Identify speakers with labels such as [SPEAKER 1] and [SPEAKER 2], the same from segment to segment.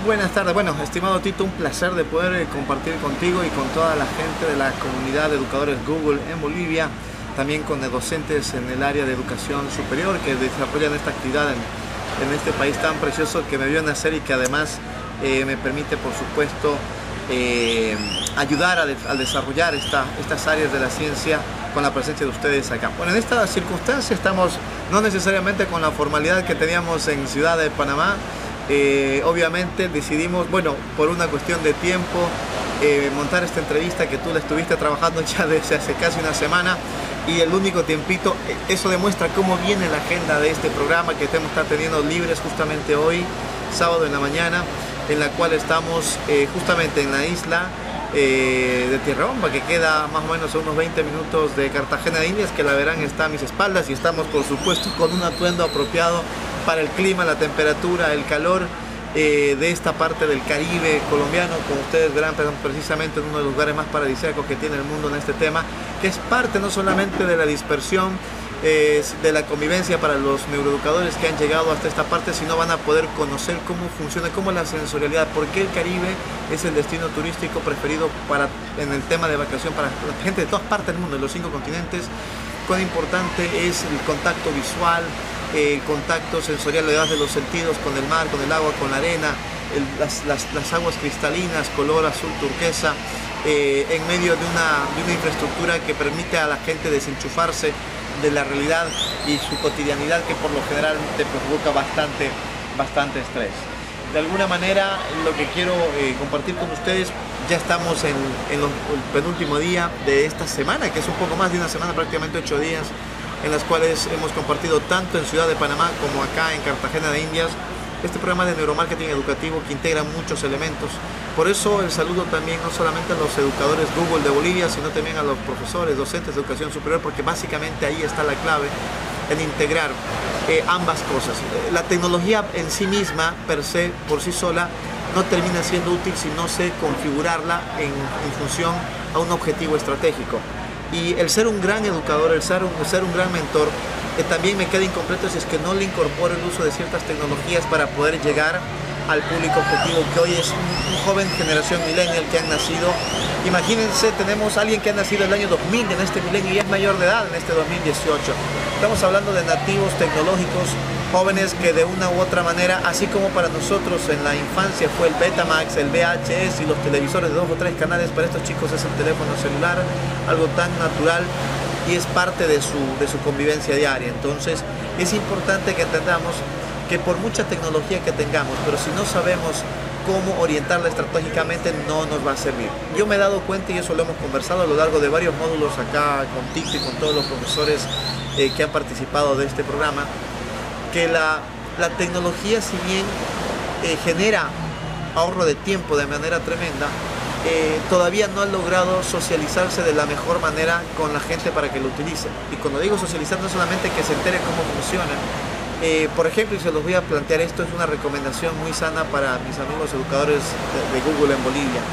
[SPEAKER 1] Buenas tardes. Bueno, estimado Tito, un placer de poder compartir contigo y con toda la gente de la comunidad de educadores Google en Bolivia, también con docentes en el área de educación superior que desarrollan esta actividad en este país tan precioso que me vio nacer y que además me permite, por supuesto, ayudar a desarrollar estas áreas de la ciencia con la presencia de ustedes acá. Bueno, en esta circunstancia estamos no necesariamente con la formalidad que teníamos en Ciudad de Panamá. Obviamente decidimos, bueno, por una cuestión de tiempo, montar esta entrevista que tú la estuviste trabajando ya desde hace casi una semana y el único tiempito, eso demuestra cómo viene la agenda de este programa que tenemos que estar teniendo libres justamente hoy, sábado en la mañana, en la cual estamos justamente en la isla de Tierrabamba, que queda más o menos a unos 20 minutos de Cartagena de Indias, que la verán está a mis espaldas, y estamos por supuesto con un atuendo apropiado para el clima, la temperatura, el calor de esta parte del Caribe colombiano. Como ustedes verán, precisamente en uno de los lugares más paradisíacos que tiene el mundo en este tema, que es parte no solamente de la dispersión, de la convivencia para los neuroeducadores que han llegado hasta esta parte, sino van a poder conocer cómo funciona, cómo la sensorialidad, por qué el Caribe es el destino turístico preferido en el tema de vacación para la gente de todas partes del mundo, de los 5 continentes. Cuán importante es el contacto visual, el contacto sensorial de los sentidos con el mar, con el agua, con la arena, las aguas cristalinas, color azul turquesa, en medio de una infraestructura que permite a la gente desenchufarse de la realidad y su cotidianidad, que por lo general te provoca bastante estrés. De alguna manera, lo que quiero compartir con ustedes, ya estamos en el penúltimo día de esta semana, que es un poco más de una semana, prácticamente 8 días, en las cuales hemos compartido tanto en Ciudad de Panamá como acá en Cartagena de Indias este programa de neuromarketing educativo que integra muchos elementos. Por eso el saludo también no solamente a los educadores Google de Bolivia, sino también a los profesores, docentes de educación superior, porque básicamente ahí está la clave en integrar ambas cosas. La tecnología en sí misma, por sí sola, no termina siendo útil si no sé configurarla en función a un objetivo estratégico. Y el ser un gran educador, el ser un gran mentor, también me queda incompleto si es que no le incorporo el uso de ciertas tecnologías para poder llegar al público objetivo, que hoy es un joven generación millennial que han nacido. Imagínense, tenemos a alguien que ha nacido en el año 2000 en este milenio y es mayor de edad en este 2018. Estamos hablando de nativos tecnológicos, jóvenes que de una u otra manera, así como para nosotros en la infancia fue el Betamax, el VHS y los televisores de 2 o 3 canales, para estos chicos es el teléfono celular, algo tan natural y es parte de su convivencia diaria. Entonces es importante que entendamos que por mucha tecnología que tengamos, pero si no sabemos cómo orientarla estratégicamente, no nos va a servir. Yo me he dado cuenta, y eso lo hemos conversado a lo largo de varios módulos acá con Tito y con todos los profesores que han participado de este programa, que la tecnología, si bien genera ahorro de tiempo de manera tremenda, todavía no ha logrado socializarse de la mejor manera con la gente para que lo utilice. Y cuando digo socializar, no solamente que se entere cómo funciona. Por ejemplo, y se los voy a plantear, esto es una recomendación muy sana para mis amigos educadores de Google en Bolivia.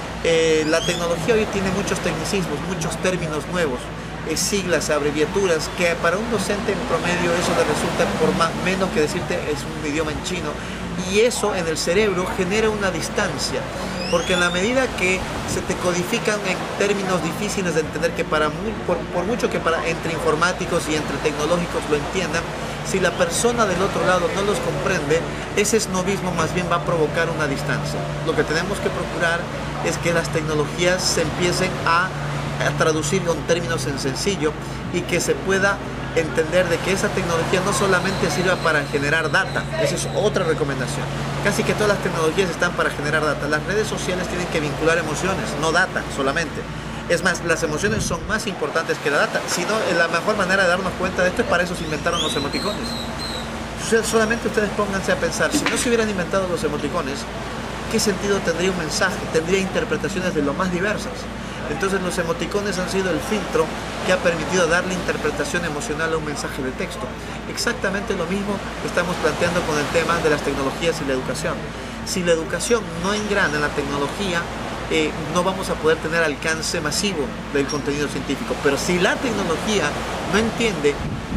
[SPEAKER 1] La tecnología hoy tiene muchos tecnicismos, muchos términos nuevos, siglas, abreviaturas, que para un docente en promedio eso le resulta por menos que decirte es un idioma en chino. Y eso en el cerebro genera una distancia, porque en la medida que se te codifican en términos difíciles de entender, que por mucho que entre informáticos y entre tecnológicos lo entiendan, si la persona del otro lado no los comprende, ese snobismo más bien va a provocar una distancia. Lo que tenemos que procurar es que las tecnologías se empiecen a traducir con términos en sencillo y que se pueda entender de que esa tecnología no solamente sirva para generar data. Esa es otra recomendación. Casi que todas las tecnologías están para generar data. Las redes sociales tienen que vincular emociones, no data solamente. Es más, las emociones son más importantes que la data. Si no, la mejor manera de darnos cuenta de esto es para eso se inventaron los emoticones. Solamente ustedes pónganse a pensar, si no se hubieran inventado los emoticones, ¿qué sentido tendría un mensaje? Tendría interpretaciones de lo más diversas. Entonces los emoticones han sido el filtro que ha permitido darle interpretación emocional a un mensaje de texto. Exactamente lo mismo estamos planteando con el tema de las tecnologías y la educación. Si la educación no engrana en la tecnología, no vamos a poder tener alcance masivo del contenido científico. Pero si la tecnología no entiende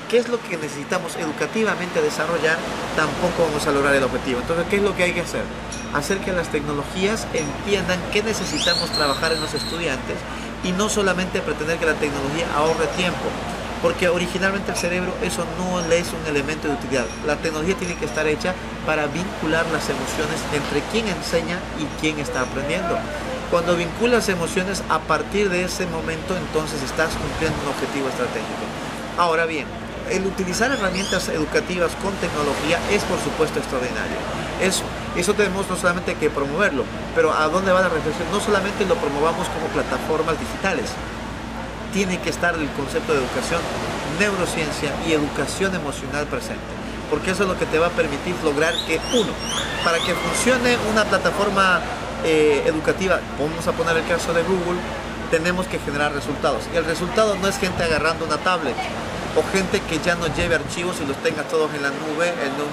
[SPEAKER 1] qué es lo que necesitamos educativamente desarrollar, tampoco vamos a lograr el objetivo. Entonces, ¿qué es lo que hay que hacer? Hacer que las tecnologías entiendan qué necesitamos trabajar en los estudiantes y no solamente pretender que la tecnología ahorre tiempo, porque originalmente el cerebro eso no le es un elemento de utilidad. La tecnología tiene que estar hecha para vincular las emociones entre quien enseña y quien está aprendiendo. Cuando vinculas emociones, a partir de ese momento, entonces estás cumpliendo un objetivo estratégico. Ahora bien, el utilizar herramientas educativas con tecnología es por supuesto extraordinario. Eso tenemos no solamente que promoverlo, pero ¿a dónde va la reflexión? No solamente lo promovamos como plataformas digitales, tiene que estar el concepto de educación, neurociencia y educación emocional presente, porque eso es lo que te va a permitir lograr que, uno, para que funcione una plataforma educativa, vamos a poner el caso de Google, tenemos que generar resultados, y el resultado no es gente agarrando una tablet o gente que ya no lleve archivos y los tenga todos en la nube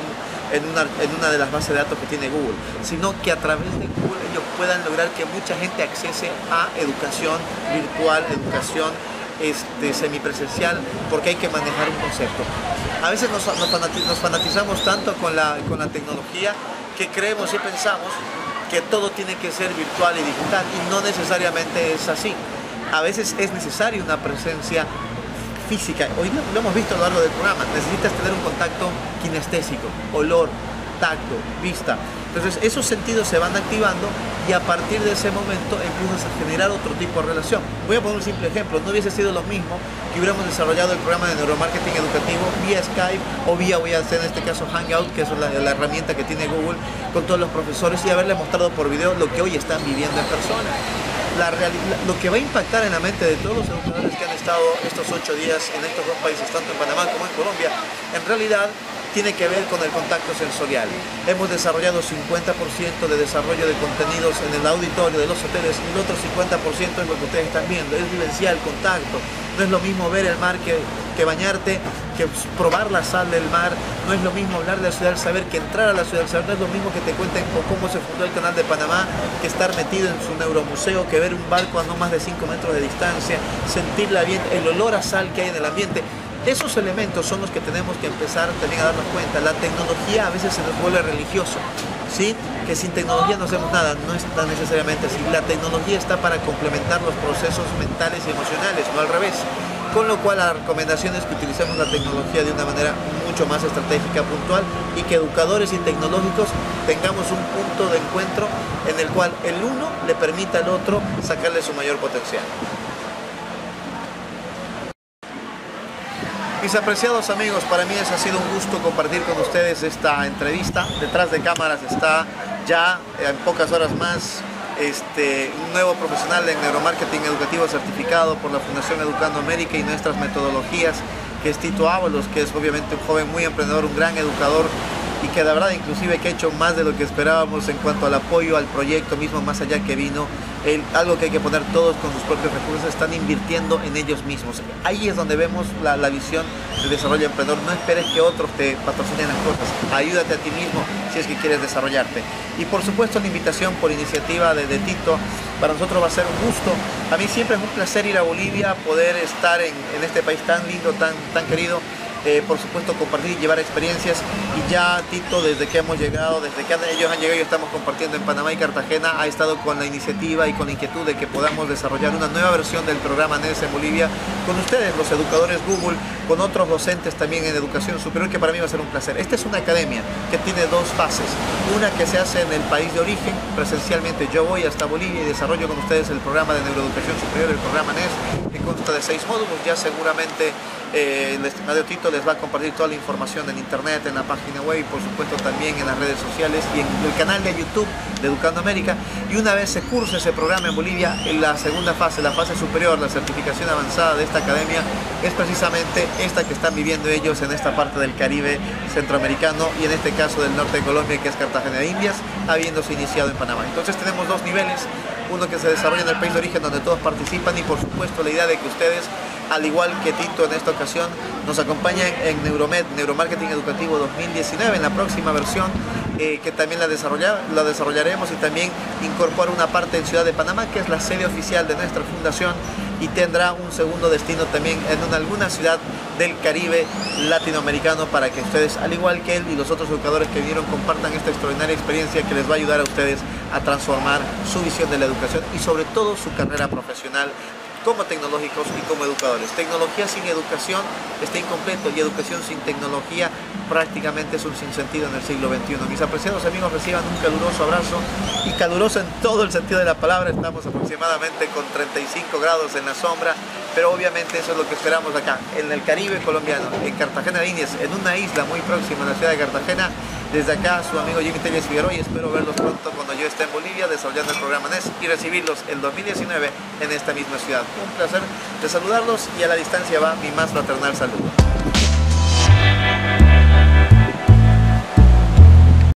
[SPEAKER 1] en una de las bases de datos que tiene Google, sino que a través de Google ellos puedan lograr que mucha gente accese a educación virtual, educación semipresencial, porque hay que manejar un concepto. A veces nos fanatizamos tanto con la tecnología que creemos y pensamos que todo tiene que ser virtual y digital, y no necesariamente es así. A veces es necesaria una presencia física. Hoy lo hemos visto a lo largo del programa. Necesitas tener un contacto kinestésico, olor, tacto, vista. Entonces esos sentidos se van activando y a partir de ese momento empiezas a generar otro tipo de relación. Voy a poner un simple ejemplo. No hubiese sido lo mismo que hubiéramos desarrollado el programa de neuromarketing educativo vía Skype o vía, voy a hacer en este caso Hangout, que es la herramienta que tiene Google, con todos los profesores, y haberle mostrado por video lo que hoy están viviendo en persona. Lo que va a impactar en la mente de todos los educadores que han estado estos 8 días en estos dos países, tanto en Panamá como en Colombia, en realidad tiene que ver con el contacto sensorial. Hemos desarrollado 50% de desarrollo de contenidos en el auditorio de los hoteles, y el otro 50% es lo que ustedes están viendo, es vivencial, contacto. No es lo mismo ver el mar que bañarte, que probar la sal del mar. No es lo mismo hablar de la ciudad del saber que entrar a la ciudad del saber. No es lo mismo que te cuenten cómo se fundó el Canal de Panamá, que estar metido en su neuromuseo, que ver un barco a no más de 5 metros de distancia, sentir el olor a sal que hay en el ambiente. Esos elementos son los que tenemos que empezar también a darnos cuenta. La tecnología a veces se nos vuelve religioso, ¿sí? Que sin tecnología no hacemos nada. No es tan necesariamente así. La tecnología está para complementar los procesos mentales y emocionales, no al revés. Con lo cual la recomendación es que utilicemos la tecnología de una manera mucho más estratégica, puntual, y que educadores y tecnológicos tengamos un punto de encuentro en el cual el uno le permita al otro sacarle su mayor potencial. Mis apreciados amigos, para mí ha sido un gusto compartir con ustedes esta entrevista. Detrás de cámaras está ya en pocas horas más un nuevo profesional en neuromarketing educativo certificado por la Fundación Educando América y nuestras metodologías, que es Tito Ábalos, que es obviamente un joven muy emprendedor, un gran educador, y que de verdad inclusive que ha hecho más de lo que esperábamos en cuanto al apoyo al proyecto mismo, más allá que vino. Algo que hay que poner todos con sus propios recursos, están invirtiendo en ellos mismos. Ahí es donde vemos la visión del desarrollo emprendedor. No esperes que otros te patrocinen las cosas, ayúdate a ti mismo si es que quieres desarrollarte. Y por supuesto la invitación por iniciativa de Tito, para nosotros va a ser un gusto. A mí siempre es un placer ir a Bolivia, poder estar en este país tan lindo, tan querido. Por supuesto compartir y llevar experiencias, y ya Tito, desde que hemos llegado, desde que ellos han llegado y estamos compartiendo en Panamá y Cartagena, ha estado con la iniciativa y con la inquietud de que podamos desarrollar una nueva versión del programa NES en Bolivia con ustedes, los educadores Google, con otros docentes también en educación superior, que para mí va a ser un placer. Esta es una academia que tiene dos fases, una que se hace en el país de origen, presencialmente yo voy hasta Bolivia y desarrollo con ustedes el programa de neuroeducación superior, el programa NES, que consta de 6 módulos. Ya seguramente el estimado Tito les va a compartir toda la información en internet, en la página web y por supuesto también en las redes sociales y en el canal de YouTube de Educando América. Y una vez se curse ese programa en Bolivia, en la segunda fase, la fase superior, la certificación avanzada de esta academia, es precisamente esta que están viviendo ellos en esta parte del Caribe centroamericano y en este caso del norte de Colombia, que es Cartagena de Indias, habiéndose iniciado en Panamá. Entonces tenemos dos niveles, uno que se desarrolla en el país de origen donde todos participan, y por supuesto la idea de que ustedes, al igual que Tito en esta ocasión, nos acompañen en Neuromed, Neuromarketing Educativo 2019, en la próxima versión, que también la desarrollaremos, y también incorpora una parte en Ciudad de Panamá, que es la sede oficial de nuestra fundación, y tendrá un segundo destino también en alguna ciudad del Caribe latinoamericano para que ustedes, al igual que él y los otros educadores que vinieron, compartan esta extraordinaria experiencia que les va a ayudar a ustedes a transformar su visión de la educación y sobre todo su carrera profesional como tecnológicos y como educadores. Tecnología sin educación está incompleto y educación sin tecnología prácticamente es un sinsentido en el siglo XXI. Mis apreciados amigos, reciban un caluroso abrazo y caluroso en todo el sentido de la palabra. Estamos aproximadamente con 35 grados en la sombra, pero obviamente eso es lo que esperamos acá, en el Caribe colombiano, en Cartagena de Indias, en una isla muy próxima a la ciudad de Cartagena. Desde acá, su amigo Jimmy Telles Figueroa, y espero verlos pronto cuando yo esté en Bolivia desarrollando el programa NES y recibirlos el 2019 en esta misma ciudad. Un placer de saludarlos y a la distancia va mi más fraternal saludo.